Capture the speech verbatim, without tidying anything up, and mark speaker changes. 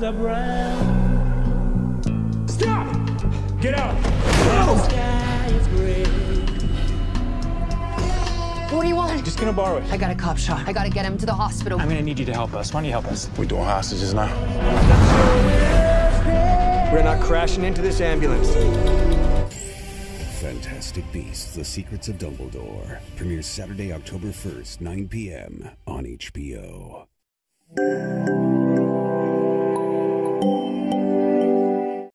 Speaker 1: are brown.
Speaker 2: Stop! Get out!
Speaker 1: The sky is gray.
Speaker 3: What do you want?
Speaker 2: Just gonna borrow it.
Speaker 3: I got a cop shot. I gotta get him to the hospital.
Speaker 2: I'm gonna need you to help us. Why don't you help us?
Speaker 4: We doing hostages now?
Speaker 5: We're not crashing into this ambulance.
Speaker 6: Fantastic Beasts: The Secrets of Dumbledore premieres Saturday, October first, nine p m on H B O.